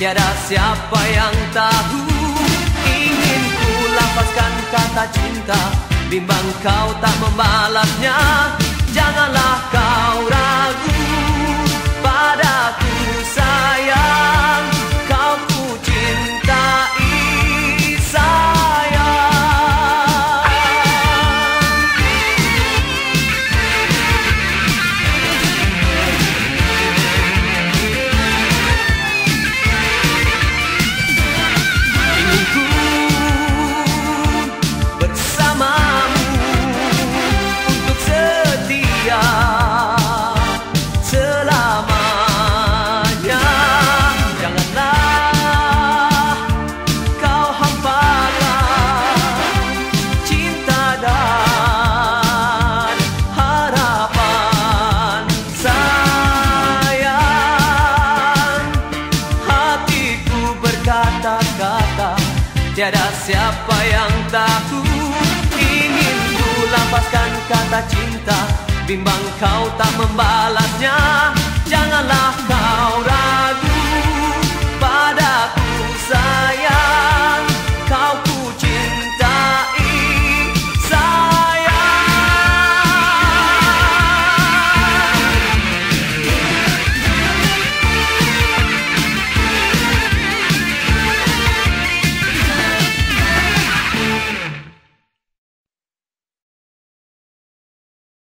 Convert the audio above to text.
Tiada siapa yang tahu. Ingin ku lapaskan kata cinta, bimbang kau tak membalasnya. Janganlah kau ragu padaku sayang, kau ku cintai sayang. Ingin ku bersamamu untuk setia selamanya. Janganlah kau hampakan cinta dan harapan sayang. Hatiku berkata-kata, tiada siapa yang tahu. Ingin ku lapaskan kata cinta, bimbang kau tak membalasnya. Janganlah kau ragu.